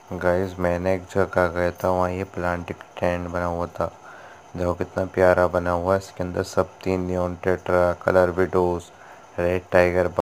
Guys मैंने एक जगह गया था, वहाँ ये प्लांटिक टेंट बना हुआ था। देखो कितना प्यारा बना हुआ है। इसके अंदर सब 3 neon tetra, colour widows, red tiger